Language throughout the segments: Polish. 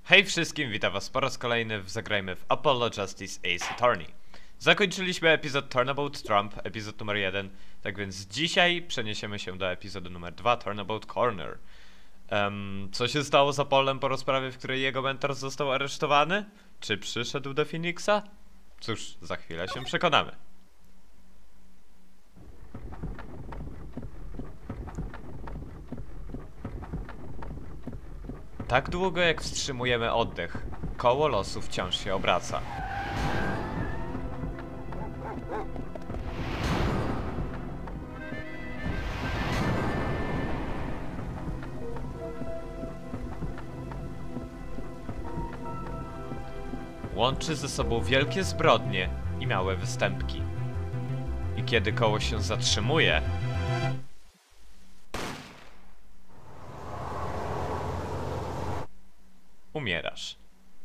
Hej wszystkim, witam was po raz kolejny w Zagrajmy w Apollo Justice Ace Attorney. Zakończyliśmy epizod Turnabout Trump, epizod numer 1, tak więc dzisiaj przeniesiemy się do epizodu numer 2, Turnabout Corner. Co się stało z Apollem po rozprawie, w której jego mentor został aresztowany? Czy przyszedł do Phoenixa? Cóż, za chwilę się przekonamy. Tak długo jak wstrzymujemy oddech, koło losu wciąż się obraca. Łączy ze sobą wielkie zbrodnie i małe występki. I kiedy koło się zatrzymuje, umierasz.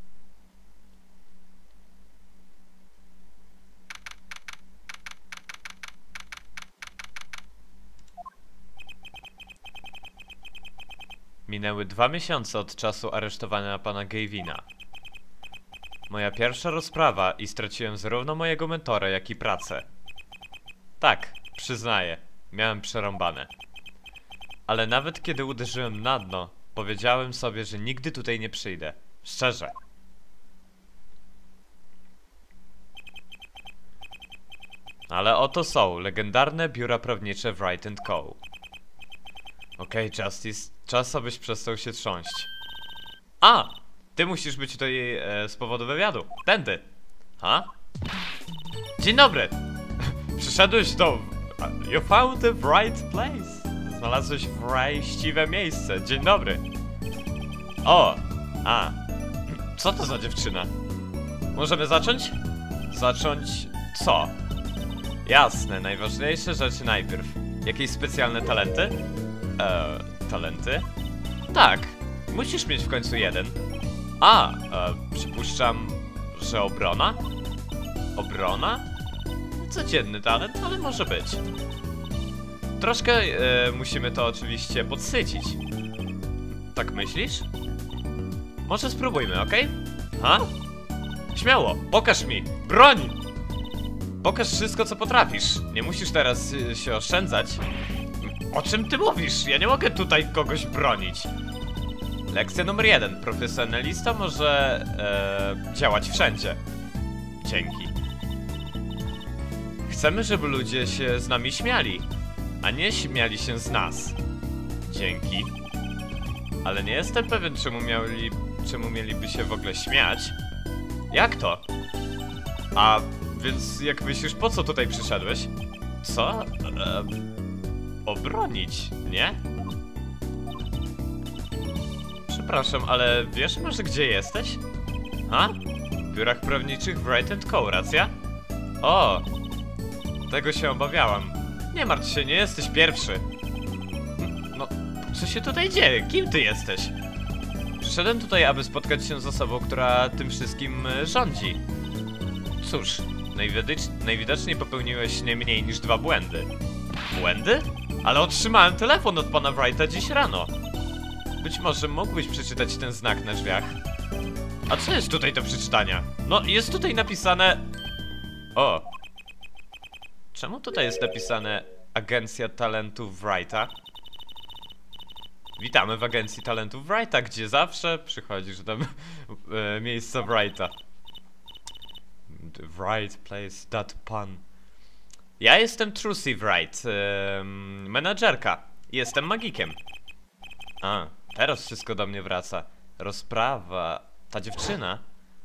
Minęły 2 miesiące od czasu aresztowania pana Gavina. Moja pierwsza rozprawa i straciłem zarówno mojego mentora, jak i pracę. Tak, przyznaję, miałem przerąbane. Ale nawet kiedy uderzyłem na dno, powiedziałem sobie, że nigdy tutaj nie przyjdę. Szczerze. Ale oto są legendarne biura prawnicze Wright & Co. Okej, Justice, czas abyś przestał się trząść. A! Ty musisz być tutaj z powodu wywiadu. Tędy. Ha? Dzień dobry! Przyszedłeś do... You found the right place. Znalazłeś właściwe miejsce. Dzień dobry. O! A! Co to za dziewczyna? Możemy zacząć? Zacząć co? Jasne, najważniejsze rzeczy najpierw. Jakieś specjalne talenty? Talenty? Tak, musisz mieć w końcu jeden. A, przypuszczam, że obrona? Obrona? Codzienny talent, ale może być. Troszkę musimy to oczywiście podsycić. Tak myślisz? Może spróbujmy, okej? Ha? Śmiało, pokaż mi! Broń! Pokaż wszystko, co potrafisz. Nie musisz teraz się oszczędzać. O czym ty mówisz? Ja nie mogę tutaj kogoś bronić. Lekcja numer 1. Profesjonalista może działać wszędzie. Dzięki. Chcemy, żeby ludzie się z nami śmiali, a nie śmiali się z nas. Dzięki. Ale nie jestem pewien, czemu mieliby się w ogóle śmiać. Jak to? A więc jak myślisz, po co tutaj przyszedłeś? Co? Obronić, nie? Przepraszam, ale wiesz może gdzie jesteś? Ha? W biurach prawniczych Wright & Co, racja? O! Tego się obawiałam. Nie martw się, nie jesteś pierwszy. No, co się tutaj dzieje? Kim ty jesteś? Przyszedłem tutaj, aby spotkać się z osobą, która tym wszystkim rządzi. Cóż, najwidoczniej popełniłeś nie mniej niż 2 błędy. Błędy? Ale otrzymałem telefon od pana Wrighta dziś rano. Być może mógłbyś przeczytać ten znak na drzwiach. A co jest tutaj do przeczytania? No, jest tutaj napisane... O! Czemu tutaj jest napisane Agencja Talentów Wrighta? Witamy w Agencji Talentów Wrighta, gdzie zawsze przychodzisz do miejsca Wrighta. The Wright place, that pun. Ja jestem Trucy Wright, menadżerka. Jestem magikiem. A, teraz wszystko do mnie wraca. Rozprawa. Ta dziewczyna.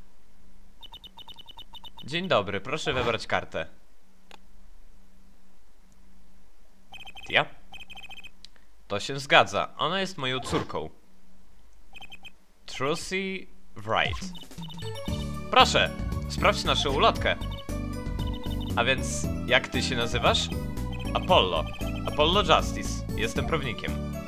Dzień dobry, proszę wybrać kartę. Ja? To się zgadza. Ona jest moją córką. Trucy Wright. Proszę, sprawdź naszą ulotkę. A więc, jak ty się nazywasz? Apollo. Apollo Justice. Jestem prawnikiem.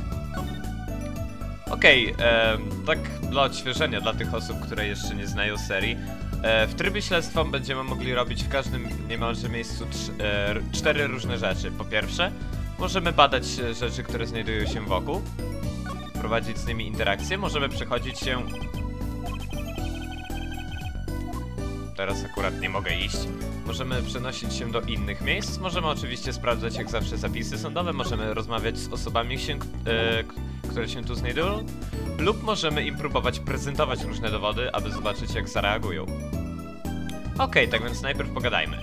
Okej, tak dla odświeżenia dla tych osób, które jeszcze nie znają serii. W trybie śledztwa będziemy mogli robić w każdym niemalże miejscu 4 różne rzeczy. Po pierwsze, możemy badać rzeczy, które znajdują się wokół. Prowadzić z nimi interakcje. Możemy przechodzić się teraz akurat nie mogę iść. Możemy przenosić się do innych miejsc, możemy oczywiście sprawdzać jak zawsze zapisy sądowe, możemy rozmawiać z osobami, które się tu znajdują, lub możemy im próbować prezentować różne dowody, aby zobaczyć jak zareagują. Okej, tak więc najpierw pogadajmy.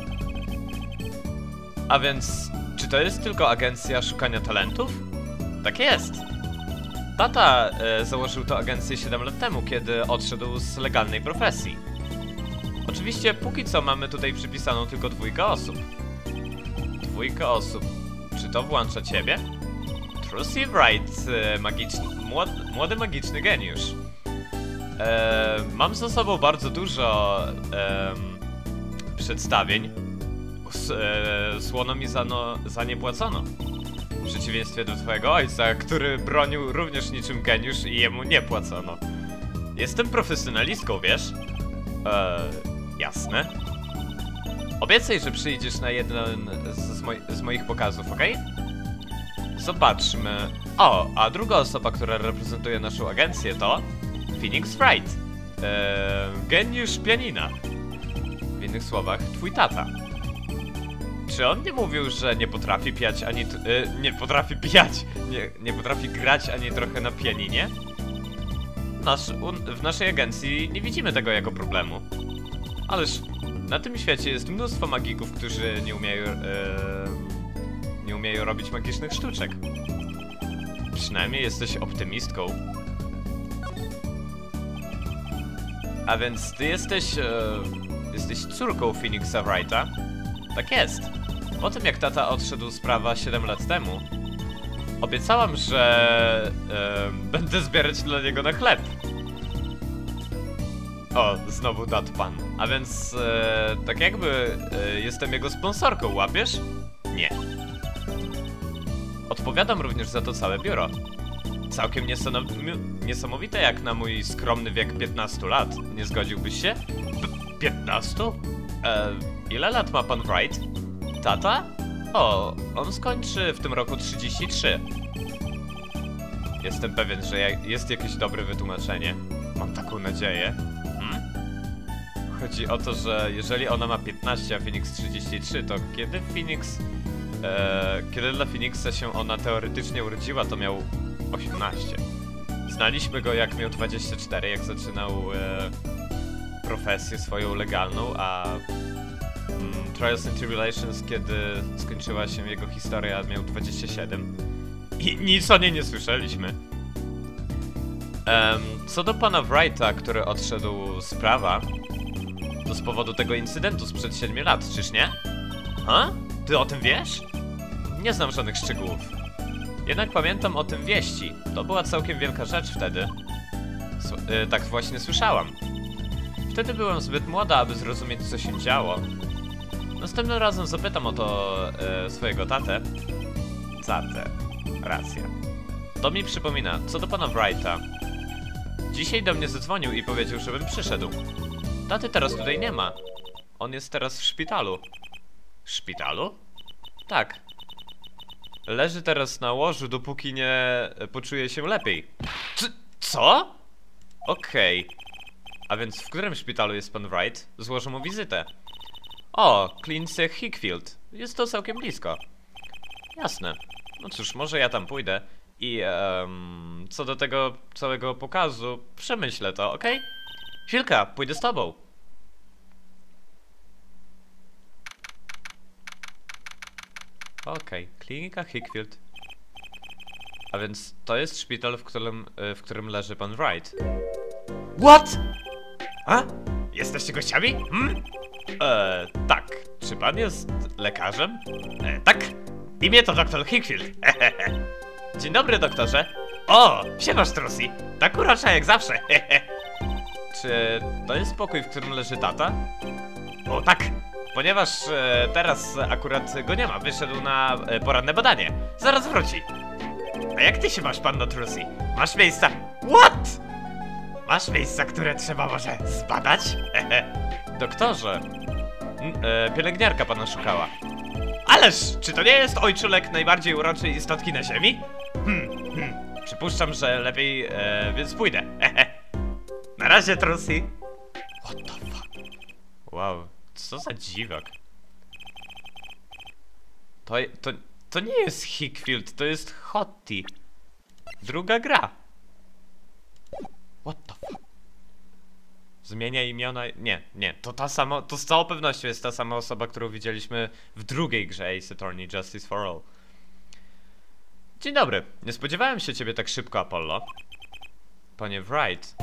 A więc, czy to jest tylko agencja szukania talentów? Tak jest! Tata założył tę agencję 7 lat temu, kiedy odszedł z legalnej profesji. Oczywiście póki co mamy tutaj przypisaną tylko 2 osób. 2 osób. Czy to włącza ciebie? Trucy Wright, młody magiczny geniusz. Mam za sobą bardzo dużo przedstawień. Słono mi za nie płacono. W przeciwieństwie do twojego ojca, który bronił również niczym geniusz i jemu nie płacono. Jestem profesjonalistką, wiesz? Jasne. Obiecaj, że przyjdziesz na jeden z moich pokazów, okej? Zobaczmy. O, a druga osoba, która reprezentuje naszą agencję to Phoenix Wright. Geniusz pianina. W innych słowach, twój tata. Czy on nie mówił, że nie potrafi pijać ani... nie potrafi pijać, nie potrafi grać ani trochę na pianinie? W naszej agencji nie widzimy tego jako problemu. Ależ na tym świecie jest mnóstwo magików, którzy nie umieją robić magicznych sztuczek. Przynajmniej jesteś optymistką. A więc ty jesteś córką Phoenixa Wrighta? Tak jest. Po tym jak tata odszedł z prawa 7 lat temu, obiecałam, że będę zbierać dla niego na chleb. O, znowu dat pan. A więc tak jakby jestem jego sponsorką, łapiesz? Nie. Odpowiadam również za to całe biuro. Całkiem niesamowite jak na mój skromny wiek 15 lat. Nie zgodziłbyś się? 15? Ile lat ma pan Wright? Tata? O, on skończy w tym roku 33. Jestem pewien, że jest jakieś dobre wytłumaczenie. Mam taką nadzieję. Chodzi o to, że jeżeli ona ma 15, a Phoenix 33, to kiedy kiedy dla Phoenixa się ona teoretycznie urodziła, to miał 18. Znaliśmy go jak miał 24, jak zaczynał profesję swoją legalną, a Trials and Tribulations, kiedy skończyła się jego historia, miał 27. I nic o niej nie słyszeliśmy. Co do pana Wrighta, który odszedł z prawa, to z powodu tego incydentu sprzed 7 lat, czyż nie? A? Ty o tym wiesz? Nie znam żadnych szczegółów. Jednak pamiętam o tym wieści. To była całkiem wielka rzecz wtedy. Tak właśnie słyszałam. Wtedy byłem zbyt młoda, aby zrozumieć, co się działo. Następnym razem zapytam o to swojego tatę. Racja. To mi przypomina, co do pana Wrighta. Dzisiaj do mnie zadzwonił i powiedział, żebym przyszedł. Taty teraz tutaj nie ma. On jest teraz w szpitalu. W szpitalu? Tak. Leży teraz na łożu, dopóki nie poczuje się lepiej. Co? Okej. A więc w którym szpitalu jest pan Wright? Złożę mu wizytę. O, klinice Hickfield. Jest to całkiem blisko. Jasne. No cóż, może ja tam pójdę. I co do tego całego pokazu, przemyślę to, okej? Chwilka, pójdę z tobą. Okej, klinika Hickfield. A więc to jest szpital, w którym leży pan Wright. What? A? Jesteście gościami? Tak. Czy pan jest lekarzem? Tak. Imię to doktor Hickfield. Dzień dobry, doktorze. O, siemasz, Trucy. Tak urocza jak zawsze. Czy to jest pokój, w którym leży tata? O, tak. Ponieważ teraz akurat go nie ma, wyszedł na poranne badanie. Zaraz wróci. A jak ty się masz, panno Trucy? Masz miejsca... What? Masz miejsca, które trzeba może zbadać? Doktorze, pielęgniarka pana szukała. Ależ, czy to nie jest ojczulek najbardziej uroczej istotki na ziemi? Przypuszczam, że lepiej, więc pójdę. Na razie, Trucy. What the fuck? Wow, co za dziwak. To nie jest Hickfield, to jest Hottie. Druga gra. What the fuck? Zmienia imiona... Nie, to ta sama... To z całą pewnością jest ta sama osoba, którą widzieliśmy w drugiej grze Ace Attorney Justice for All. Dzień dobry. Nie spodziewałem się ciebie tak szybko, Apollo. Panie Wright.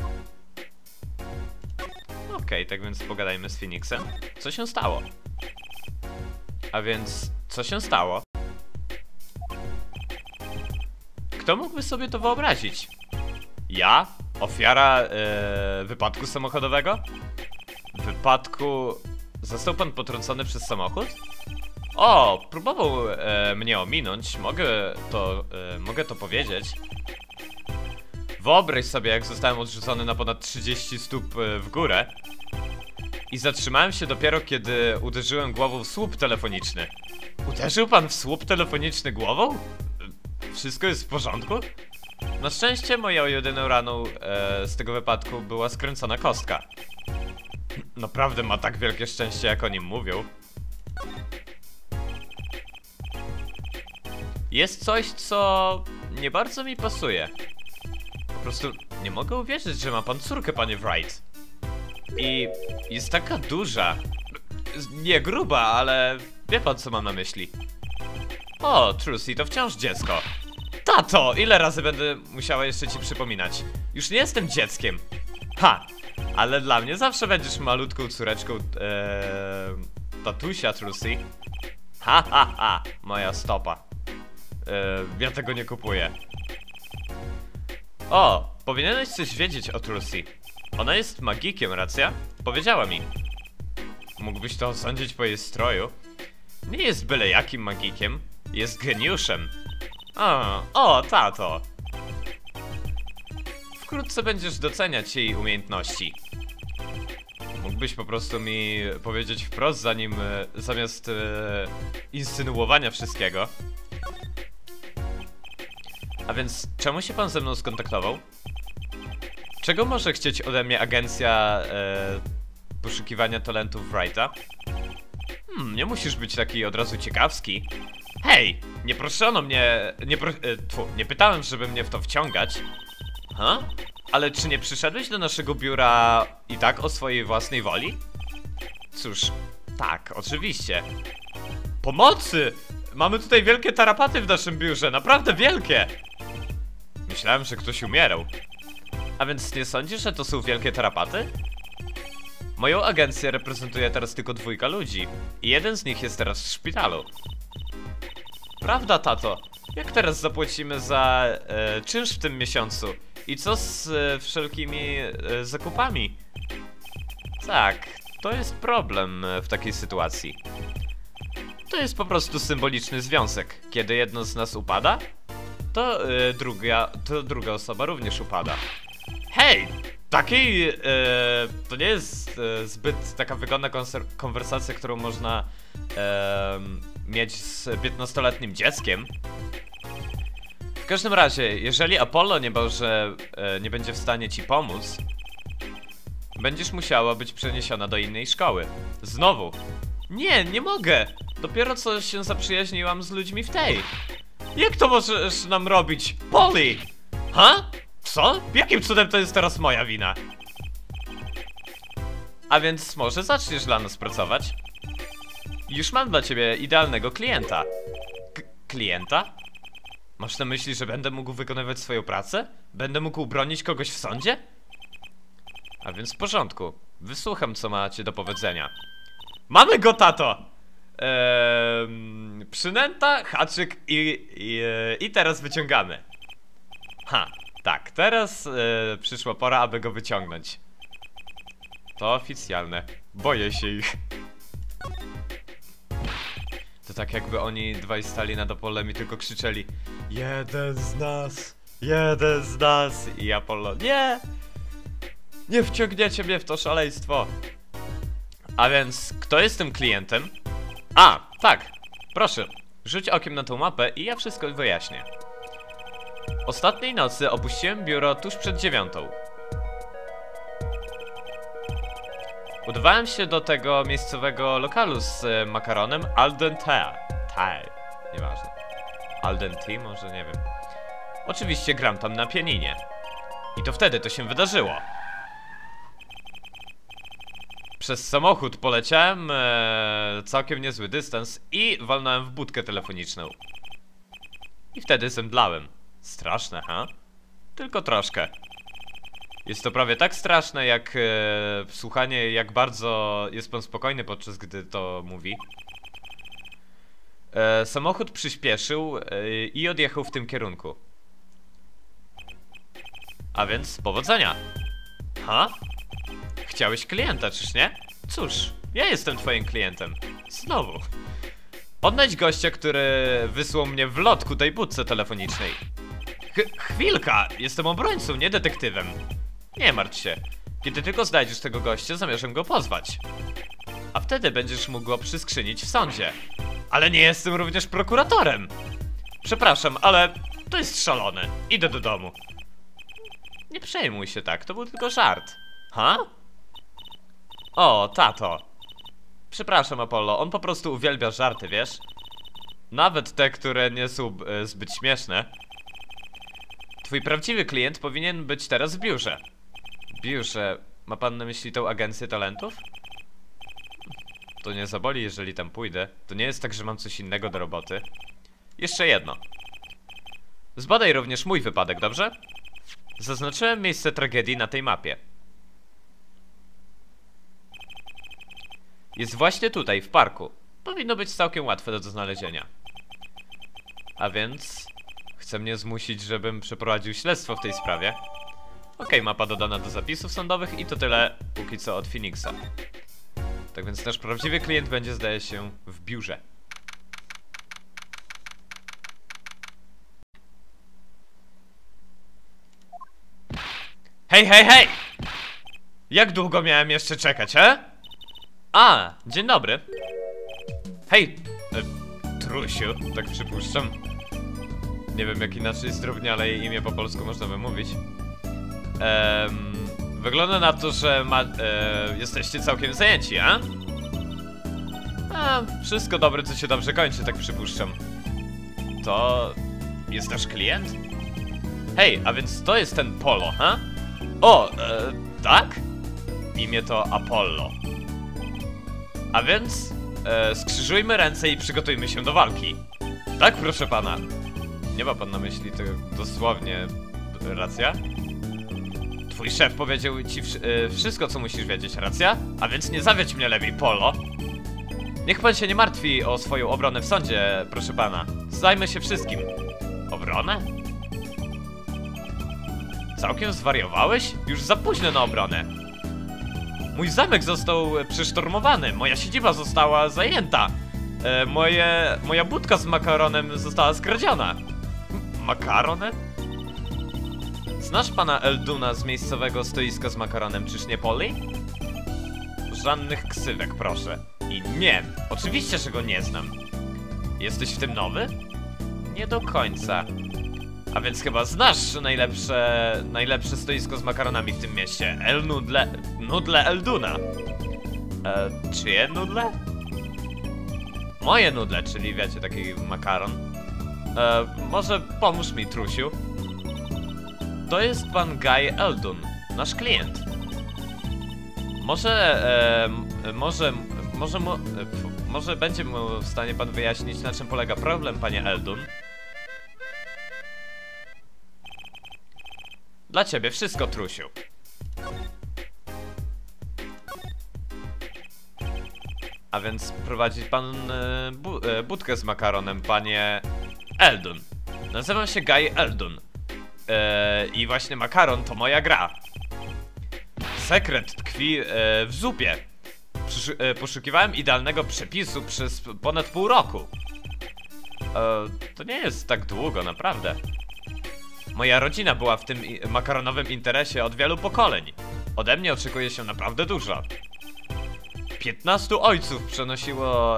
Okej, tak więc pogadajmy z Phoenixem. Co się stało? A więc, co się stało? Kto mógłby sobie to wyobrazić? Ja? Ofiara wypadku samochodowego? W wypadku... Został pan potrącony przez samochód? O, próbował mnie ominąć, mogę to powiedzieć. Wyobraź sobie, jak zostałem odrzucony na ponad 30 stóp w górę i zatrzymałem się dopiero, kiedy uderzyłem głową w słup telefoniczny. Uderzył pan w słup telefoniczny głową? Wszystko jest w porządku? Na szczęście moją jedyną raną z tego wypadku była skręcona kostka. Naprawdę ma tak wielkie szczęście, jak o nim mówią. Jest coś, co nie bardzo mi pasuje. Po prostu nie mogę uwierzyć, że ma pan córkę, panie Wright. I jest taka duża. Nie gruba, ale wie pan, co mam na myśli. O, Trucy, to wciąż dziecko. Tato, ile razy będę musiała jeszcze ci przypominać? Już nie jestem dzieckiem. Ha! Ale dla mnie zawsze będziesz malutką córeczką tatusia, Trucy. Ha, ha, ha! Moja stopa. Ja tego nie kupuję. O, powinieneś coś wiedzieć o Trucy. Ona jest magikiem, racja? Powiedziała mi. Mógłbyś to osądzić po jej stroju. Nie jest byle jakim magikiem. Jest geniuszem. O, tato. Wkrótce będziesz doceniać jej umiejętności. Mógłbyś po prostu mi powiedzieć wprost, zamiast insynuowania wszystkiego. A więc czemu się pan ze mną skontaktował? Czego może chcieć ode mnie agencja poszukiwania talentów Wrighta? Nie musisz być taki od razu ciekawski. Hej, nie proszono mnie, nie pytałem, żeby mnie w to wciągać. Ha? Ale czy nie przyszedłeś do naszego biura i tak o swojej własnej woli? Cóż, tak, oczywiście. Pomocy! Mamy tutaj wielkie tarapaty w naszym biurze, naprawdę wielkie! Myślałem, że ktoś umierał. A więc nie sądzisz, że to są wielkie tarapaty? Moją agencję reprezentuje teraz tylko 2 ludzi i jeden z nich jest teraz w szpitalu. Prawda, tato? Jak teraz zapłacimy za czynsz w tym miesiącu? I co z wszelkimi zakupami? Tak, to jest problem w takiej sytuacji. To jest po prostu symboliczny związek. Kiedy jedno z nas upada, to druga osoba również upada. Hej! To nie jest zbyt taka wygodna konwersacja, którą można mieć z 15-letnim dzieckiem. W każdym razie, jeżeli Apollo nie będzie w stanie ci pomóc, będziesz musiała być przeniesiona do innej szkoły. Znowu. Nie mogę! Dopiero co się zaprzyjaźniłam z ludźmi w tej. Jak to możesz nam robić? Polly! Ha? Co? Jakim cudem to jest teraz moja wina? A więc może zaczniesz dla nas pracować? Już mam dla ciebie idealnego klienta. Klienta? Masz na myśli, że będę mógł wykonywać swoją pracę? Będę mógł bronić kogoś w sądzie? A więc w porządku. Wysłucham, co macie do powiedzenia. Mamy go, tato! Przynęta, haczyk i teraz wyciągamy. Ha, tak, teraz przyszła pora, aby go wyciągnąć. To oficjalne. Boję się ich. To tak jakby oni dwaj stali nad Apollem i tylko krzyczeli: jeden z nas! Jeden z nas! I Apollo: nie! Nie wciągniecie mnie w to szaleństwo! A więc, kto jest tym klientem? A, tak, proszę, rzuć okiem na tą mapę i ja wszystko wyjaśnię. Ostatniej nocy opuściłem biuro tuż przed 9. Udawałem się do tego miejscowego lokalu z makaronem Alden Tea. Nieważne. Alden Tea? Może nie wiem. Oczywiście gram tam na pianinie. I to wtedy to się wydarzyło. Przez samochód poleciałem całkiem niezły dystans i walnąłem w budkę telefoniczną. I wtedy zemdlałem. Straszne, ha? Tylko troszkę. Jest to prawie tak straszne jak słuchanie, jak bardzo jest pan spokojny, podczas gdy to mówi. Samochód przyspieszył i odjechał w tym kierunku. A więc powodzenia. Ha? Chciałeś klienta, czyż nie? Cóż, ja jestem twoim klientem. Znowu. Odnajdź gościa, który wysłał mnie w lot ku tej budce telefonicznej. Chwilka! Jestem obrońcą, nie detektywem. Nie martw się. Kiedy tylko znajdziesz tego gościa, zamierzam go pozwać. A wtedy będziesz mógł go przyskrzynić w sądzie. Ale nie jestem również prokuratorem. Przepraszam, ale to jest szalone. Idę do domu. Nie przejmuj się tak, to był tylko żart. Ha? O, tato. Przepraszam, Apollo, on po prostu uwielbia żarty, wiesz? Nawet te, które nie są zbyt śmieszne. Twój prawdziwy klient powinien być teraz w biurze. Biurze? Ma pan na myśli tą agencję talentów? To nie zaboli, jeżeli tam pójdę. To nie jest tak, że mam coś innego do roboty. Jeszcze jedno. Zbadaj również mój wypadek, dobrze? Zaznaczyłem miejsce tragedii na tej mapie. Jest właśnie tutaj, w parku. Powinno być całkiem łatwe do znalezienia. A więc... chce mnie zmusić, żebym przeprowadził śledztwo w tej sprawie. Okej, mapa dodana do zapisów sądowych i to tyle póki co od Phoenixa. Tak więc nasz prawdziwy klient będzie, zdaje się, w biurze. Hej, hej, hej! Jak długo miałem jeszcze czekać, he? A, dzień dobry. Hej, Trusiu, tak przypuszczam. Nie wiem jak inaczej zdrownie, ale jej imię po polsku można wymówić. Wygląda na to, że jesteście całkiem zajęci, a? Wszystko dobre, co się dobrze kończy, tak przypuszczam. To... jest nasz klient? Hej, a więc to jest ten Polo, ha? O, tak? Imię to Apollo. A więc... skrzyżujmy ręce i przygotujmy się do walki. Tak, proszę pana. Nie ma pan na myśli tego dosłownie... racja? Twój szef powiedział ci wszystko, co musisz wiedzieć, racja? A więc nie zawiedź mnie lepiej, Polo. Niech pan się nie martwi o swoją obronę w sądzie, proszę pana. Zajmę się wszystkim. Obronę? Całkiem zwariowałeś? Już za późno na obronę. Mój zamek został przesztormowany, moja siedziba została zajęta. Moja budka z makaronem została skradziona. Makaronem? Znasz pana Elduna z miejscowego stoiska z makaronem, czyż nie, Polly? Żadnych ksywek, proszę. I nie, oczywiście, że go nie znam. Jesteś w tym nowy? Nie do końca. A więc chyba znasz najlepsze stoisko z makaronami w tym mieście. Nudle Elduna. Czyje nudle? Moje nudle, czyli wiecie, taki makaron. Może pomóż mi, Trusiu. To jest pan Guy Eldun, nasz klient. Może będzie mu w stanie pan wyjaśnić, na czym polega problem, panie Eldun? Dla ciebie wszystko, Trusiu. A więc prowadzi pan budkę z makaronem, panie Eldun. Nazywam się Guy Eldun. I właśnie makaron to moja gra. Sekret tkwi w zupie. Poszukiwałem idealnego przepisu przez ponad pół roku. To nie jest tak długo, naprawdę. Moja rodzina była w tym makaronowym interesie od wielu pokoleń. Ode mnie oczekuje się naprawdę dużo. 15 ojców przenosiło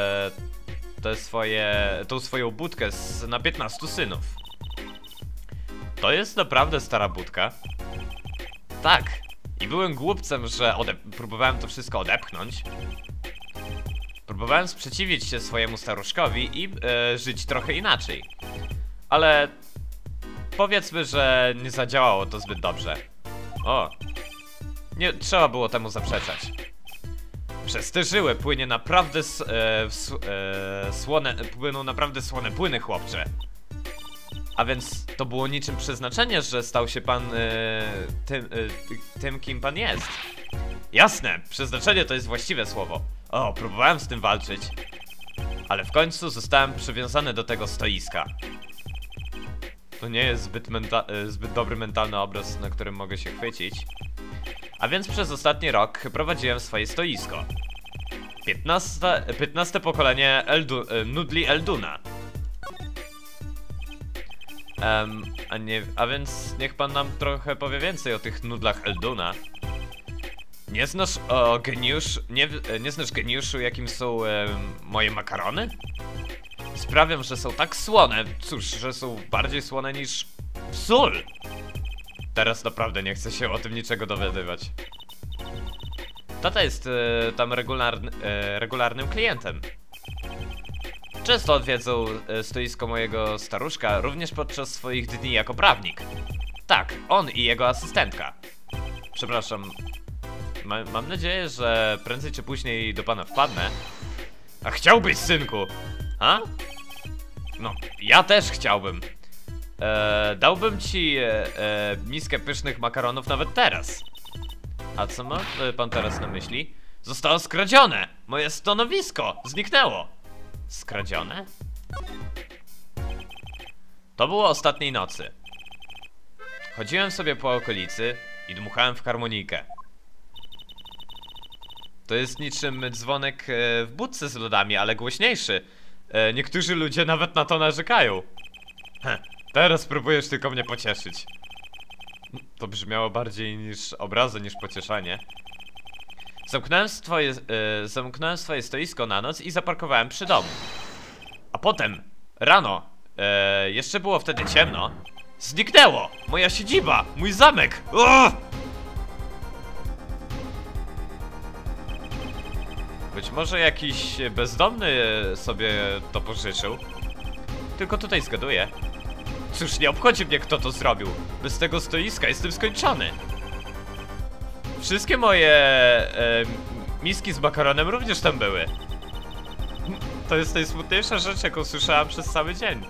tą swoją budkę na 15 synów. To jest naprawdę stara budka. Tak, I byłem głupcem, że próbowałem to wszystko odepchnąć. Próbowałem sprzeciwić się swojemu staruszkowi i żyć trochę inaczej. Ale powiedzmy, że nie zadziałało to zbyt dobrze. O, nie trzeba było temu zaprzeczać. Przez te żyły płynie naprawdę płyną naprawdę słone płyny, chłopcze. A więc to było niczym przeznaczenie, że stał się pan tym, kim pan jest. Jasne, przeznaczenie to jest właściwe słowo. O, próbowałem z tym walczyć. Ale w końcu zostałem przywiązany do tego stoiska. To nie jest zbyt dobry mentalny obraz, na którym mogę się chwycić. A więc przez ostatni rok prowadziłem swoje stoisko. 15 pokolenie nudli Elduna. A więc niech pan nam trochę powie więcej o tych nudlach Elduna. Nie znasz nie znasz geniuszu, jakim są moje makarony? Sprawiam, że są tak słone, cóż, że są bardziej słone niż sól. Teraz naprawdę nie chcę się o tym niczego dowiadywać. Tata jest tam regularnym klientem. Często odwiedzą stoisko mojego staruszka, również podczas swoich dni jako prawnik. Tak, on i jego asystentka. Przepraszam, mam nadzieję, że prędzej czy później do pana wpadnę. A chciałbyś, synku? A? No, ja też chciałbym. Dałbym ci miskę pysznych makaronów nawet teraz. A co ma pan teraz na myśli? Zostało skradzione! Moje stanowisko zniknęło! Skradzione? To było ostatniej nocy. Chodziłem sobie po okolicy i dmuchałem w harmonikę. To jest niczym dzwonek w budce z lodami, ale głośniejszy. Niektórzy ludzie nawet na to narzekają. Teraz próbujesz tylko mnie pocieszyć. To brzmiało bardziej niż obrazy, niż pocieszanie. Zamknąłem swoje stoisko na noc i zaparkowałem przy domu. A potem, rano, jeszcze było wtedy ciemno, zniknęło! Moja siedziba! Mój zamek! O! Być może jakiś bezdomny sobie to pożyczył. Tylko tutaj zgaduję. Cóż, nie obchodzi mnie, kto to zrobił. Bez tego stoiska jestem skończony. Wszystkie moje miski z makaronem również tam były. To jest najsmutniejsza rzecz, jaką słyszałem przez cały dzień.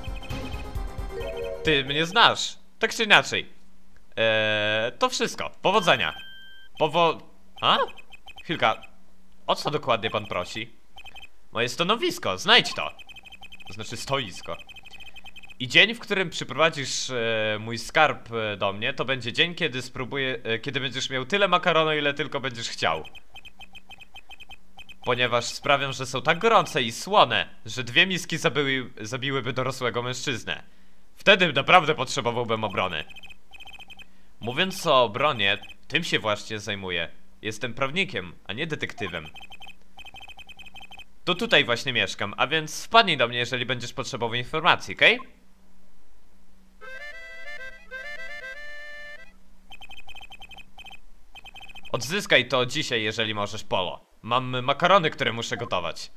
Ty mnie znasz. Tak czy inaczej. To wszystko. Powodzenia. A? Chwilka. O co dokładnie pan prosi? Moje stanowisko. Znajdź to. To znaczy stoisko. I dzień, w którym przyprowadzisz mój skarb do mnie, to będzie dzień, kiedy będziesz miał tyle makaronu, ile tylko będziesz chciał. Ponieważ sprawiam, że są tak gorące i słone, że 2 miski zabiłyby dorosłego mężczyznę. Wtedy naprawdę potrzebowałbym obrony. Mówiąc o obronie, tym się właśnie zajmuję. Jestem prawnikiem, a nie detektywem. To tutaj właśnie mieszkam, a więc wpadnij do mnie, jeżeli będziesz potrzebował informacji, okej? Odzyskaj to dzisiaj, jeżeli możesz, Polo. Mam makarony, które muszę gotować.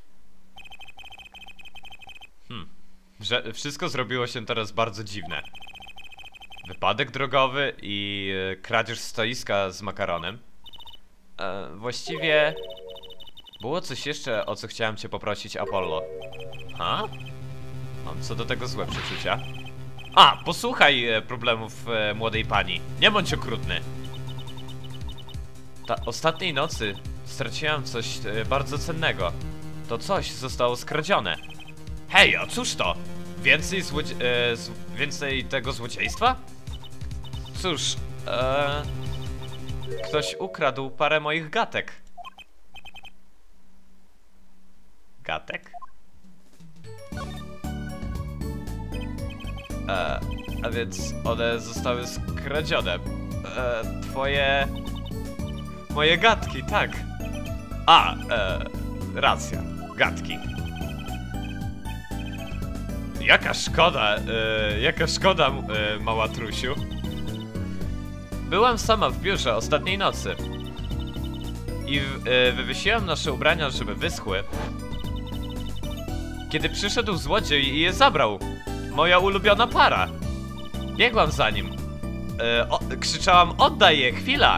Wszystko zrobiło się teraz bardzo dziwne. Wypadek drogowy i kradzież stoiska z makaronem. Właściwie... Było coś jeszcze, o co chciałem cię poprosić, Apollo. Ha? Mam co do tego złe przeczucia. A, posłuchaj problemów młodej pani. Nie bądź okrutny. Ostatniej nocy straciłem coś bardzo cennego. To coś zostało skradzione. Hej, a cóż to? Więcej tego złodziejstwa? Cóż, ktoś ukradł parę moich gatek. Gatek? A więc one zostały skradzione. Moje gadki, tak. Racja, gadki. Jaka szkoda, mała Trusiu. Byłam sama w biurze ostatniej nocy. I wywiesiłam nasze ubrania, żeby wyschły. Kiedy przyszedł złodziej i je zabrał. Moja ulubiona para. Biegłam za nim. Krzyczałam, oddaj je, chwila.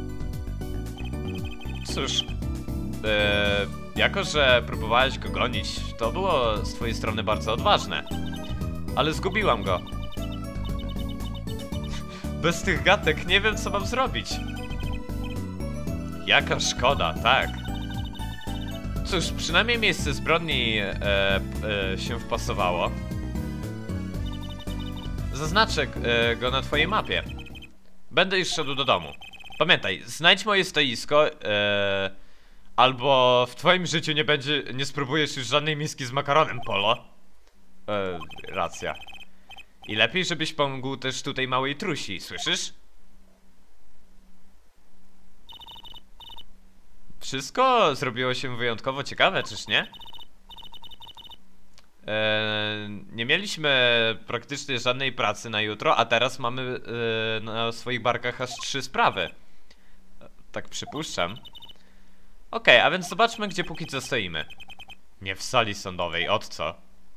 Cóż, jako że próbowałeś go gonić, to było z twojej strony bardzo odważne. Ale zgubiłam go. Bez tych gatek nie wiem, co mam zrobić. Jaka szkoda, tak. Cóż, przynajmniej miejsce zbrodni się wpasowało. Zaznaczę go na twojej mapie. Będę już szedł do domu. Pamiętaj, znajdź moje stoisko, albo w twoim życiu nie spróbujesz już żadnej miski z makaronem, Polo. Racja. I lepiej, żebyś pomógł też tutaj małej trusi, słyszysz? Wszystko zrobiło się wyjątkowo ciekawe, czyż nie? Nie mieliśmy praktycznie żadnej pracy na jutro, a teraz mamy na swoich barkach aż 3 sprawy. Tak przypuszczam. Okej, a więc zobaczmy, gdzie póki co stoimy. Nie w sali sądowej, od co?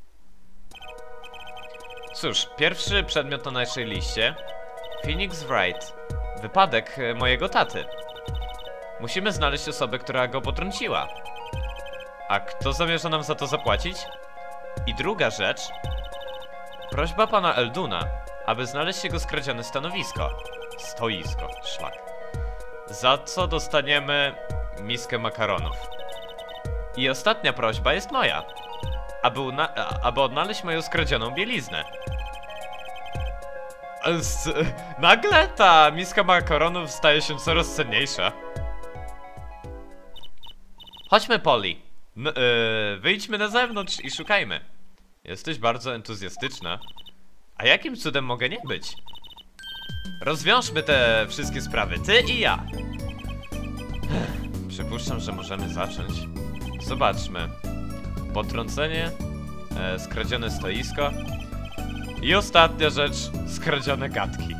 Cóż, pierwszy przedmiot na naszej liście. Phoenix Wright. Wypadek mojego taty. Musimy znaleźć osobę, która go potrąciła. A kto zamierza nam za to zapłacić? I druga rzecz. Prośba pana Elduna, aby znaleźć jego skradzione stoisko, szlak. Za co dostaniemy miskę makaronów. I ostatnia prośba jest moja. Aby odnaleźć moją skradzioną bieliznę. Nagle ta miska makaronów staje się coraz cenniejsza. Chodźmy, Polly. Wyjdźmy na zewnątrz i szukajmy. Jesteś bardzo entuzjastyczna. A jakim cudem mogę nie być? Rozwiążmy te wszystkie sprawy, ty i ja. Przypuszczam, że możemy zacząć. Zobaczmy. Potrącenie, skradzione stoisko i ostatnia rzecz, skradzione gadki.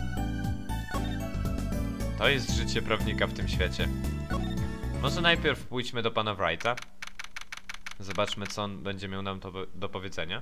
To jest życie prawnika w tym świecie. Może najpierw pójdźmy do pana Wrighta. Zobaczmy, co on będzie miał nam do powiedzenia.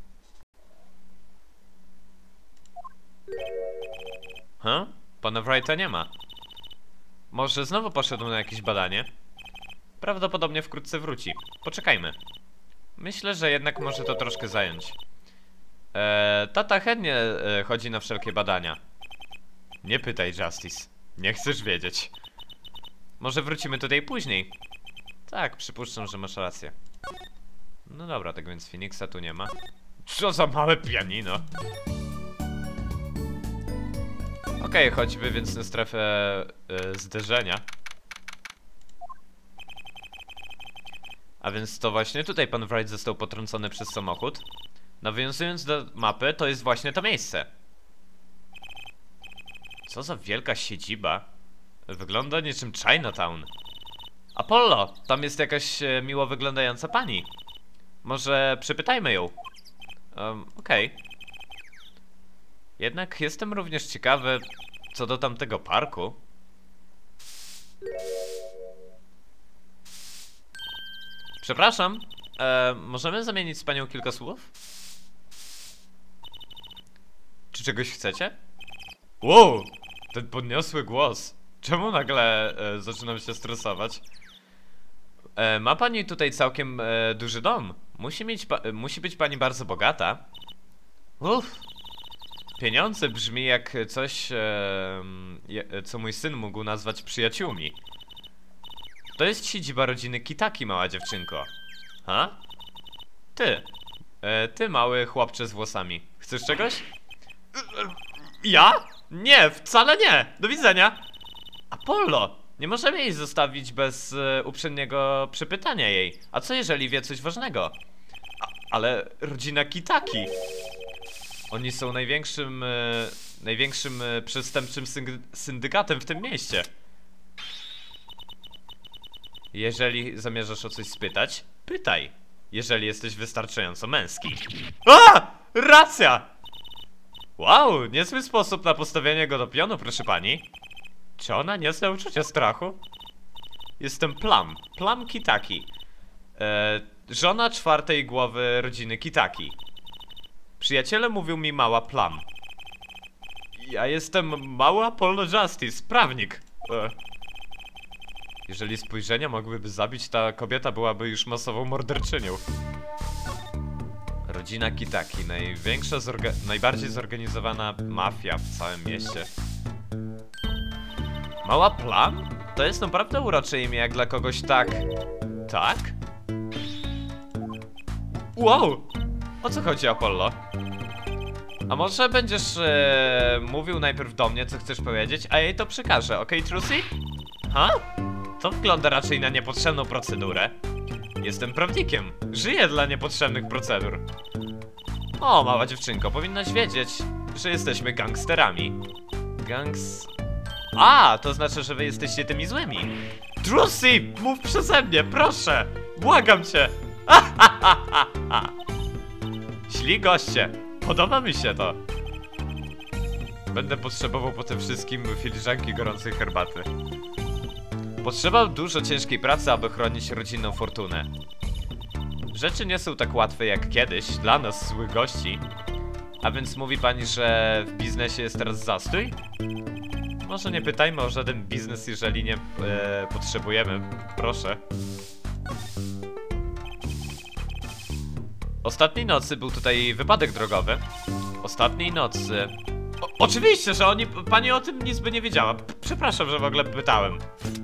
Pana Wrighta nie ma. Może znowu poszedł na jakieś badanie? Prawdopodobnie wkrótce wróci. Poczekajmy. Myślę, że jednak może to troszkę zająć. Tata chętnie chodzi na wszelkie badania. Nie pytaj, Justice. Nie chcesz wiedzieć. Może wrócimy tutaj później. Tak, przypuszczam, że masz rację. No dobra, tak więc Phoenixa tu nie ma. Co za małe pianino. Okej, chodźmy więc na strefę zderzenia. A więc to właśnie tutaj pan Wright został potrącony przez samochód. Nawiązując do mapy, to jest właśnie to miejsce. Co za wielka siedziba. Wygląda niczym Chinatown. Apollo, tam jest jakaś miło wyglądająca pani. Może przypytajmy ją. Okej. Jednak jestem również ciekawy co do tamtego parku. Przepraszam, możemy zamienić z panią kilka słów? Czy czegoś chcecie? Wow, ten podniosły głos. Czemu nagle zaczynam się stresować? Ma pani tutaj całkiem duży dom. Musi być pani bardzo bogata. Uff. Pieniądze brzmi jak coś, co mój syn mógł nazwać przyjaciółmi. To jest siedziba rodziny Kitaki, mała dziewczynko. Ha? Ty mały chłopcze z włosami. Chcesz czegoś? Ja? Nie, wcale nie. Do widzenia. Apollo, nie możemy jej zostawić bez uprzedniego przypytania jej. A co jeżeli wie coś ważnego? Ale rodzina Kitaki. Oni są największym przestępczym syndykatem w tym mieście. Jeżeli zamierzasz o coś spytać, pytaj. Jeżeli jesteś wystarczająco męski. A! Racja! Wow, niezły sposób na postawienie go do pionu, proszę pani. Czy ona nie zna uczucia strachu? Jestem Plum. Plum Kitaki. Żona czwartej głowy rodziny Kitaki. Przyjaciele mówią mi mała Plum. Ja jestem mały Apollo Justice, prawnik. Jeżeli spojrzenia mogłyby zabić, ta kobieta byłaby już masową morderczynią. Rodzina Kitaki, największa, najbardziej zorganizowana mafia w całym mieście. Mała Plum? To jest naprawdę urocze imię jak dla kogoś tak... Tak? Wow! O co chodzi, Apollo? A może będziesz mówił najpierw do mnie, co chcesz powiedzieć, a jej to przekażę, okej, Trucy? Ha? To wygląda raczej na niepotrzebną procedurę. Jestem prawnikiem. Żyję dla niepotrzebnych procedur. O, mała dziewczynko, powinnaś wiedzieć, że jesteśmy gangsterami. A, to znaczy, że wy jesteście tymi złymi. Trucy, mów przeze mnie, proszę! Błagam cię! Źli goście. Podoba mi się to. Będę potrzebował po tym wszystkim filiżanki gorącej herbaty. Potrzeba dużo ciężkiej pracy, aby chronić rodzinną fortunę. Rzeczy nie są tak łatwe jak kiedyś dla nas, złych gości. A więc mówi pani, że w biznesie jest teraz zastój? Może nie pytajmy o żaden biznes, jeżeli nie potrzebujemy. Proszę. Ostatniej nocy był tutaj wypadek drogowy. Ostatniej nocy... Oczywiście, że pani o tym nic by nie wiedziała. Przepraszam, że w ogóle pytałem.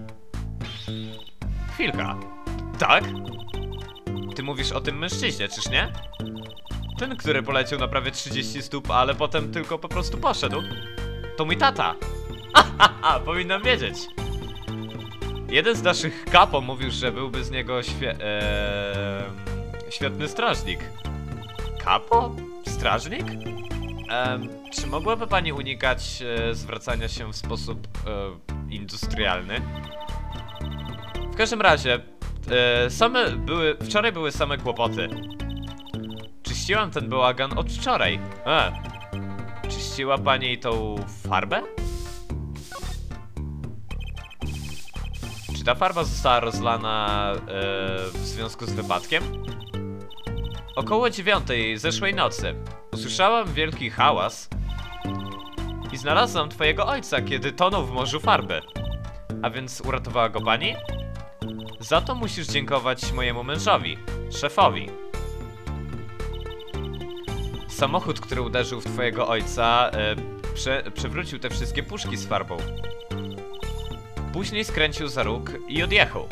Chwilka. Tak? Ty mówisz o tym mężczyźnie, czyż nie? Ten, który poleciał na prawie 30 stóp, ale potem tylko po prostu poszedł. To mój tata. Powinnam wiedzieć. Jeden z naszych kapo mówił, że byłby z niego świetny strażnik. Kapo? Strażnik? Czy mogłaby pani unikać zwracania się w sposób industrialny? W każdym razie, wczoraj były same kłopoty. Czyściłam ten bałagan od wczoraj. Czyściła pani tą farbę? Czy ta farba została rozlana w związku z wypadkiem? Około 9 zeszłej nocy usłyszałam wielki hałas i znalazłam twojego ojca, kiedy tonął w morzu farby. A więc uratowała go pani? Za to musisz dziękować mojemu mężowi, szefowi. Samochód, który uderzył w twojego ojca, przewrócił te wszystkie puszki z farbą. Później skręcił za róg i odjechał.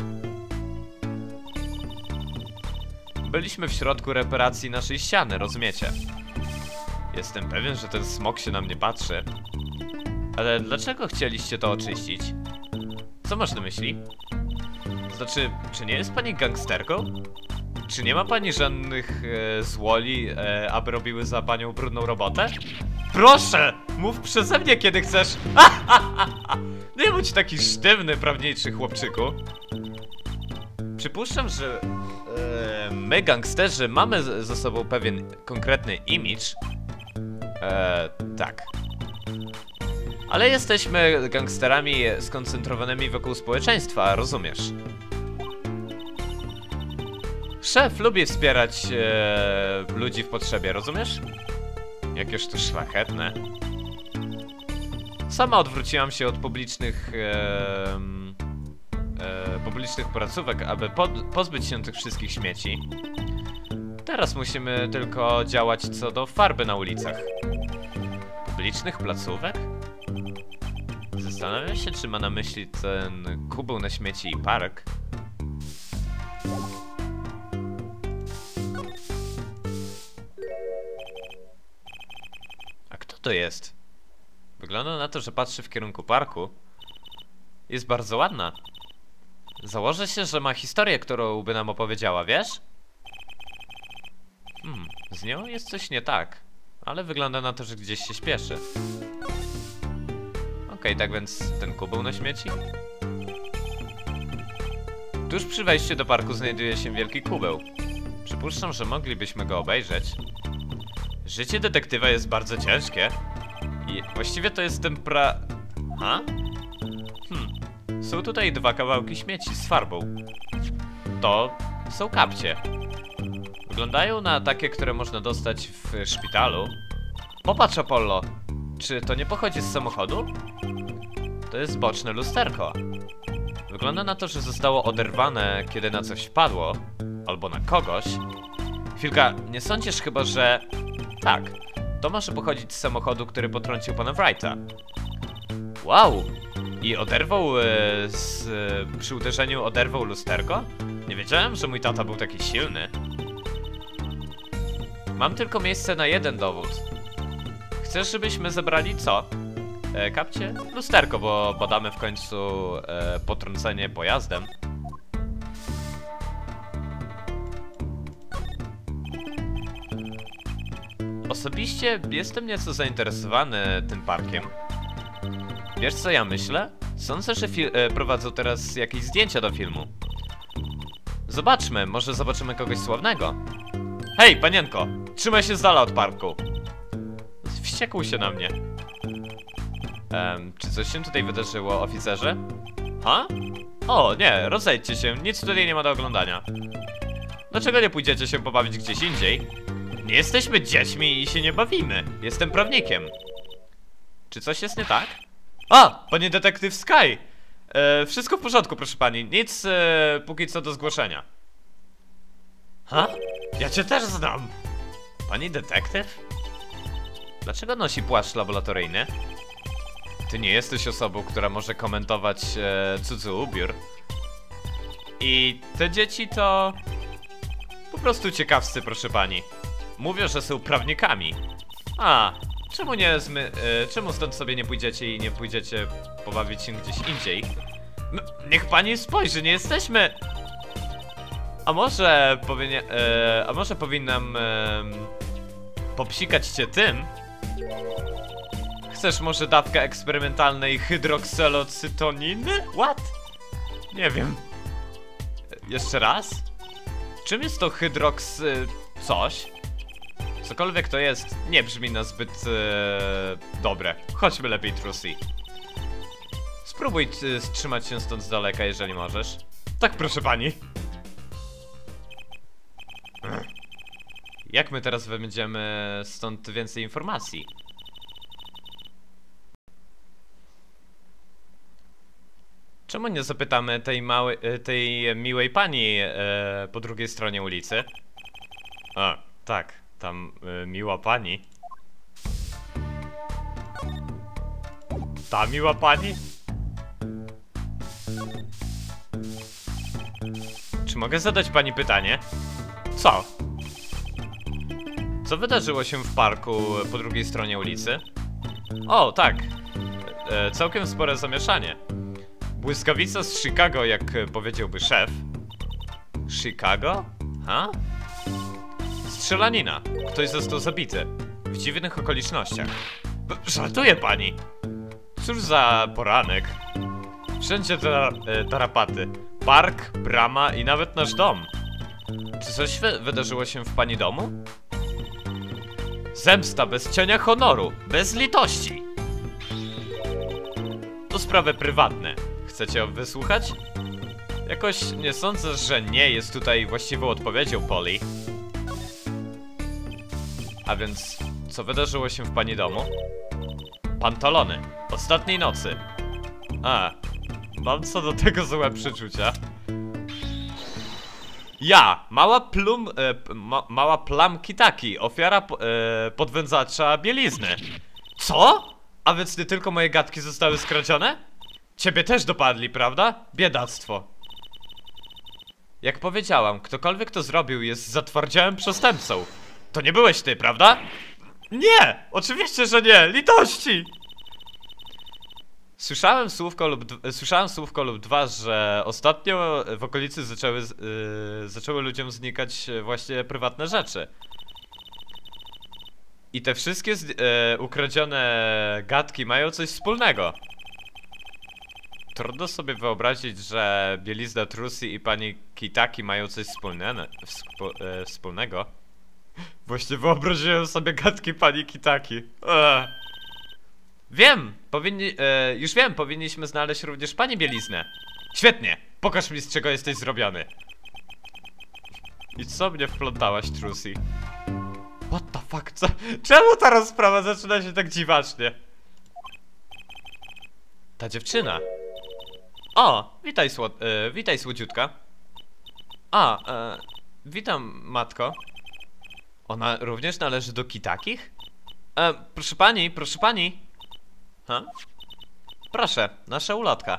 Byliśmy w środku reparacji naszej ściany, rozumiecie? Jestem pewien, że ten smok się na mnie patrzy. Ale dlaczego chcieliście to oczyścić? Co masz na myśli? Znaczy, czy nie jest pani gangsterką? Czy nie ma pani żadnych złoli, aby robiły za panią brudną robotę? Proszę! Mów przeze mnie, kiedy chcesz! Nie bądź taki sztywny, prawniczy chłopczyku. Przypuszczam, że my, gangsterzy, mamy ze sobą pewien konkretny image. Tak. Ale jesteśmy gangsterami skoncentrowanymi wokół społeczeństwa, rozumiesz? Szef lubi wspierać ludzi w potrzebie, rozumiesz? Jakież to szlachetne. Sama odwróciłam się od publicznych placówek, aby pozbyć się tych wszystkich śmieci. Teraz musimy tylko działać co do farby na ulicach. Publicznych placówek? Zastanawiam się, czy ma na myśli ten kubeł na śmieci i park. A kto to jest? Wygląda na to, że patrzy w kierunku parku. Jest bardzo ładna. Założę się, że ma historię, którą by nam opowiedziała, wiesz? Z nią jest coś nie tak. Ale wygląda na to, że gdzieś się śpieszy. Okej, tak więc ten kubeł na śmieci? Tuż przy wejściu do parku znajduje się wielki kubeł. Przypuszczam, że moglibyśmy go obejrzeć. Życie detektywa jest bardzo ciężkie. Właściwie to jest ten Ha? Są tutaj dwa kawałki śmieci z farbą. To są kapcie. Wyglądają na takie, które można dostać w szpitalu. Popatrz, Apollo. Czy to nie pochodzi z samochodu? To jest boczne lusterko. Wygląda na to, że zostało oderwane, kiedy na coś wpadło. Albo na kogoś. Chwilka, nie sądzisz chyba, że... Tak, to może pochodzić z samochodu, który potrącił pana Wrighta. Wow! I oderwał... przy uderzeniu oderwał lusterko? Nie wiedziałem, że mój tata był taki silny. Mam tylko miejsce na jeden dowód. Chcesz, żebyśmy zebrali co? Kapcie? Lusterko, bo badamy w końcu potrącenie pojazdem. Osobiście jestem nieco zainteresowany tym parkiem. Wiesz, co ja myślę? Sądzę, że prowadzą teraz jakieś zdjęcia do filmu. Zobaczmy, może zobaczymy kogoś sławnego. Hej, panienko! Trzymaj się z dala od parku! Wściekł się na mnie. Czy coś się tutaj wydarzyło, oficerze? Ha? O, nie, rozejdźcie się, nic tutaj nie ma do oglądania. Dlaczego nie pójdziecie się pobawić gdzieś indziej? Nie jesteśmy dziećmi i się nie bawimy. Jestem prawnikiem. Czy coś jest nie tak? A, panie detektyw Sky! Wszystko w porządku, proszę pani. Nic póki co do zgłoszenia. Ha? Ja cię też znam. Pani detektyw? Dlaczego nosi płaszcz laboratoryjny? Ty nie jesteś osobą, która może komentować cudzy ubiór. I te dzieci to... po prostu ciekawscy, proszę pani. Mówią, że są prawnikami. A, czemu stąd sobie nie pójdziecie i nie pójdziecie pobawić się gdzieś indziej? Niech pani spojrzy, nie jesteśmy... A może powinnam popsikać cię tym? Chcesz może dawkę eksperymentalnej hydrokselocytoniny? What? Nie wiem. Jeszcze raz? Czym jest to coś? Cokolwiek to jest, nie brzmi na zbyt dobre. Chodźmy lepiej, Trucy. Spróbuj trzymać się stąd z daleka, jeżeli możesz. Tak, proszę pani. Jak my teraz będziemy stąd więcej informacji? Czemu nie zapytamy tej miłej pani po drugiej stronie ulicy? A, tak, tam miła pani. Ta miła pani? Czy mogę zadać pani pytanie? Co? Co wydarzyło się w parku po drugiej stronie ulicy? O, tak. Całkiem spore zamieszanie. Błyskawica z Chicago, jak powiedziałby szef. Chicago? Ha? Strzelanina. Ktoś został zabity. W dziwnych okolicznościach. Żartuje pani. Cóż za poranek. Wszędzie tarapaty. Park, brama i nawet nasz dom. Czy coś wydarzyło się w pani domu? Zemsta bez cienia honoru. Bez litości. To sprawy prywatne. Chcecie wysłuchać? Jakoś nie sądzę, że nie jest tutaj właściwą odpowiedzią, Polly. A więc, co wydarzyło się w pani domu? Pantalony. Ostatniej nocy. A, mam co do tego złe przeczucia. Ja, mała plamki taki, ofiara podwędzacza bielizny. Co? A więc nie tylko moje gadki zostały skradzione? Ciebie też dopadli, prawda? Biedactwo. Jak powiedziałam, ktokolwiek to zrobił jest zatwardziałym przestępcą. To nie byłeś ty, prawda? Nie! Oczywiście, że nie! Litości! Słyszałem słówko lub dwa, że ostatnio w okolicy zaczęły ludziom znikać właśnie prywatne rzeczy. I te wszystkie ukradzione gadki mają coś wspólnego. Trudno sobie wyobrazić, że bielizna Trucy i pani Kitaki mają coś wspólnego. Właśnie wyobraziłem sobie gadki pani Kitaki. Wiem! Już wiem, powinniśmy znaleźć również pani bieliznę. Świetnie! Pokaż mi, z czego jesteś zrobiony. I co mnie wplątałaś, Trucy? What the fuck? Co? Czemu ta rozprawa zaczyna się tak dziwacznie? Ta dziewczyna. O! Witaj, słodziutka. Witam, matko. Ona również należy do Kitakich? Proszę pani, proszę pani. Proszę, nasza ulotka.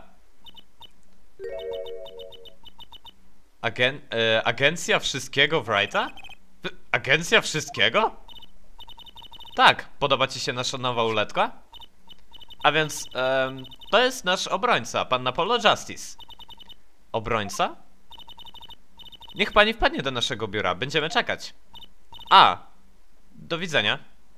Agencja wszystkiego Wrighta? Agencja wszystkiego? Tak, podoba ci się nasza nowa ulotka? A więc, to jest nasz obrońca, pan Apollo Justice. Obrońca? Niech pani wpadnie do naszego biura, będziemy czekać. Do widzenia.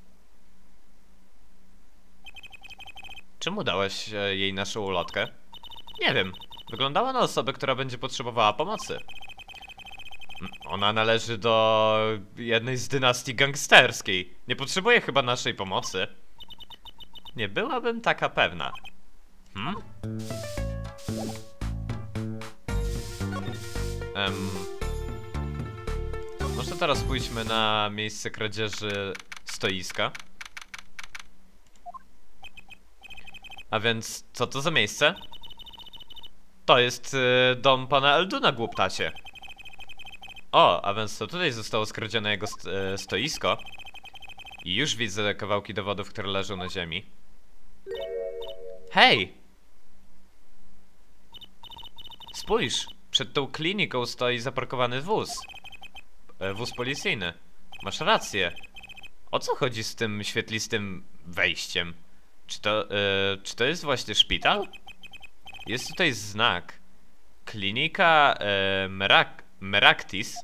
Czemu dałeś jej naszą ulotkę? Nie wiem. Wyglądała na osobę, która będzie potrzebowała pomocy. Ona należy do jednej z dynastii gangsterskiej. Nie potrzebuje chyba naszej pomocy. Nie byłabym taka pewna. Może teraz pójdźmy na miejsce kradzieży stoiska. A więc, co to za miejsce? To jest dom pana Elduna, głuptacie. A więc to tutaj zostało skradzione jego stoisko. I już widzę kawałki dowodów, które leżą na ziemi. Hej! Spójrz, przed tą kliniką stoi zaparkowany wóz. Wóz policyjny. Masz rację. O co chodzi z tym świetlistym wejściem? Czy to jest właśnie szpital? Jest tutaj znak. Klinika Meraktis.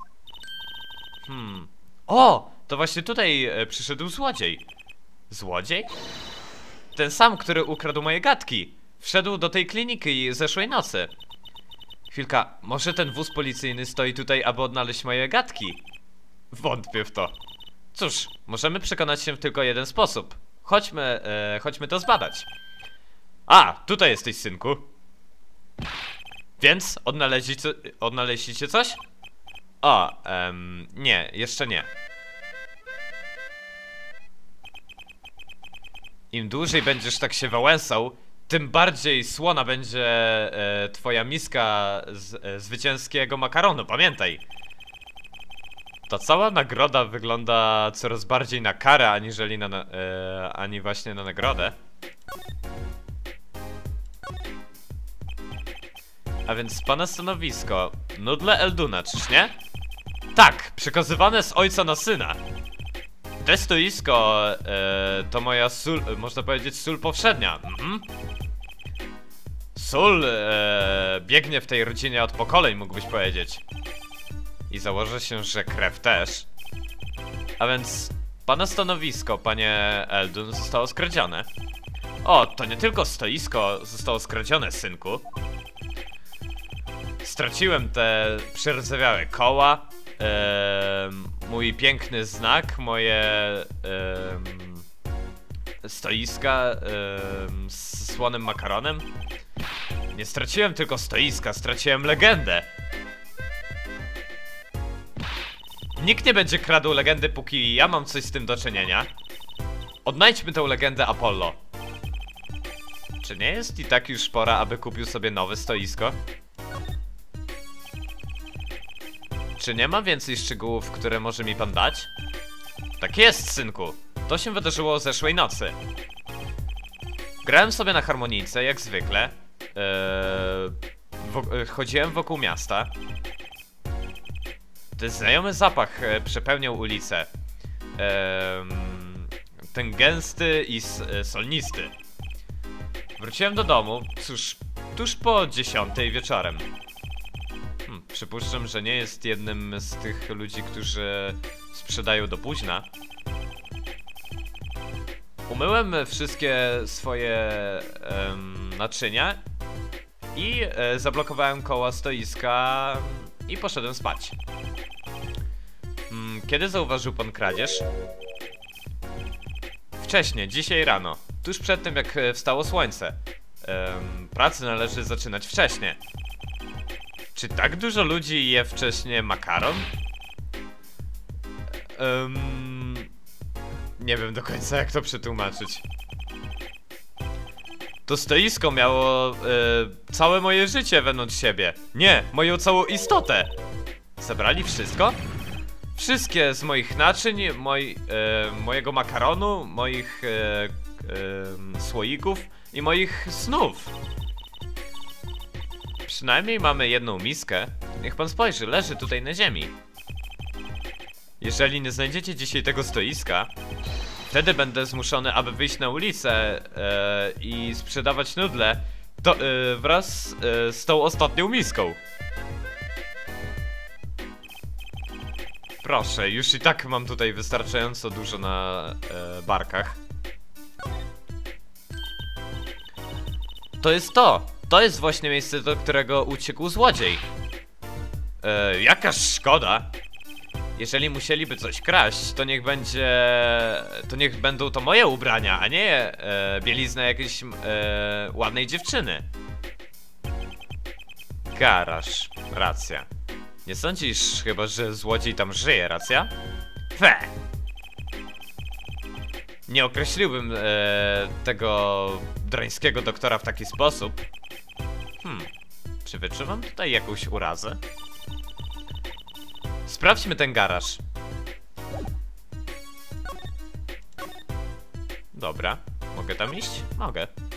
O! To właśnie tutaj przyszedł złodziej. Złodziej? Ten sam, który ukradł moje gadki. Wszedł do tej kliniki zeszłej nocy. Chwilka, może ten wóz policyjny stoi tutaj, aby odnaleźć moje gadki? Wątpię w to. Cóż, możemy przekonać się w tylko jeden sposób. Chodźmy to zbadać. Tutaj jesteś, synku. Więc, odnaleźliście coś? Nie, jeszcze nie. Im dłużej będziesz tak się wałęsał, tym bardziej słona będzie twoja miska zwycięskiego makaronu, pamiętaj. Ta cała nagroda wygląda coraz bardziej na karę, aniżeli ani właśnie na nagrodę. A więc pana stanowisko. Nudle Elduna, czyż nie? Tak, przekazywane z ojca na syna. To stoisko to moja sól, można powiedzieć, sól powszednia. Sól biegnie w tej rodzinie od pokoleń, mógłbyś powiedzieć. I założę się, że krew też. A więc pana stanowisko, panie Eldun, zostało skradzione. To nie tylko stoisko zostało skradzione, synku. Straciłem te przerdzewiałe koła, mój piękny znak, moje stoiska z słonym makaronem. Nie straciłem tylko stoiska, straciłem legendę. Nikt nie będzie kradł legendy, póki ja mam coś z tym do czynienia. Odnajdźmy tę legendę Apollo. Czy nie jest i tak już pora, aby kupił sobie nowe stoisko? Czy nie ma więcej szczegółów, które może mi pan dać? Tak jest, synku. To się wydarzyło zeszłej nocy. Grałem sobie na harmonijce, jak zwykle. Chodziłem wokół miasta. Ten znajomy zapach przepełniał ulicę. Ten gęsty i solnisty. Wróciłem do domu, cóż, tuż po 10 wieczorem. Przypuszczam, że nie jest jednym z tych ludzi, którzy sprzedają do późna. Umyłem wszystkie swoje naczynia i zablokowałem koła stoiska i poszedłem spać. Kiedy zauważył pan kradzież? Wcześnie, dzisiaj rano. tuż przed tym, jak wstało słońce. Pracę należy zaczynać wcześnie. Czy tak dużo ludzi je wcześniej makaron? Nie wiem do końca, jak to przetłumaczyć. To stoisko miało całe moje życie wewnątrz siebie. Nie, moją całą istotę. Zabrali wszystko? Wszystkie z moich naczyń, mojego makaronu, moich słoików i moich snów. Przynajmniej mamy jedną miskę. Niech pan spojrzy, leży tutaj na ziemi. Jeżeli nie znajdziecie dzisiaj tego stoiska, wtedy będę zmuszony, aby wyjść na ulicę i sprzedawać nudle wraz z tą ostatnią miską. Proszę, już i tak mam tutaj wystarczająco dużo na barkach. To jest to! To jest właśnie miejsce, do którego uciekł złodziej. Jaka szkoda! Jeżeli musieliby coś kraść, to niech będzie... To niech będą to moje ubrania, a nie bielizna jakiejś ładnej dziewczyny. Garaż. Racja. Nie sądzisz chyba, że złodziej tam żyje, racja? Fe! Nie określiłbym tego drańskiego doktora w taki sposób. Czy wyczuwam tutaj jakąś urazę? Sprawdźmy ten garaż. Dobra, mogę tam iść? Mogę.